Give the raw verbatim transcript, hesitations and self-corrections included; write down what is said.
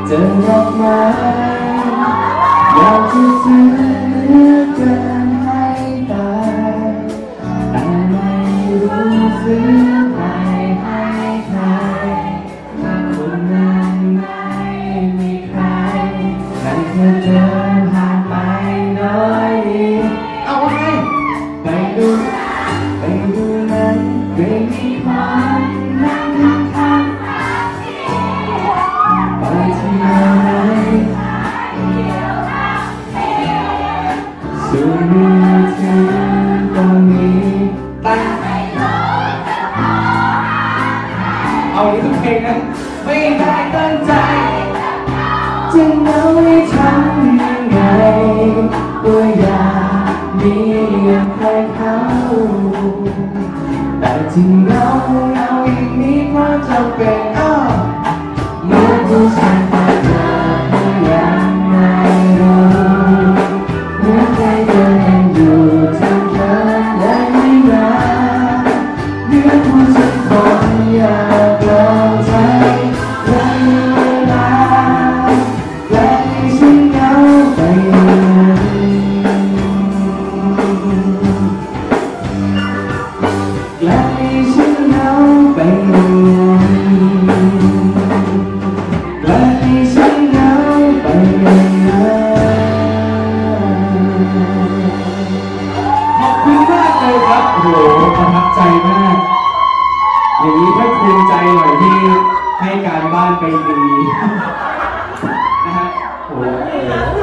เจอดอกไม้อยากจะซื้อเกินให้ตายแต่ไม่รู้ซื้อไปให้ใครคนนั้นไม่มีใครแต่เธอเดินผ่านไปน้อยนิดเอาไว้ไปดูไปดูนั้นไม่มีความนั่งข้างไปที่ไหนสูงมือถือตรงนี้ตั้งเอาอย่างนี้ทุกเพลงนะไม่ได้ตั้งใจจะเหงาให้ทำยังไงตัวอย่างมีอย่างใครเขาแต่ที่เหงาเหงาอย่างนี้เพราะจำเป็นอ้อเมื่อผู้ชายมาเจอเมื่อยังไม่รู้เมื่อใครเดินอยู่ทางเดินและไม่รักเมื่อผู้ชายคนอยากลองใจและเวลาและให้ฉันเหงาไปและให้ฉันเหงาไปและให้ฉันเหงาไปขอบคุณมากเลยครับโอ้โหประทับใจมากอย่างนี้ถ้าภูมิใจหน่อยที่ให้การบ้านไปดีนะฮะโอ้โห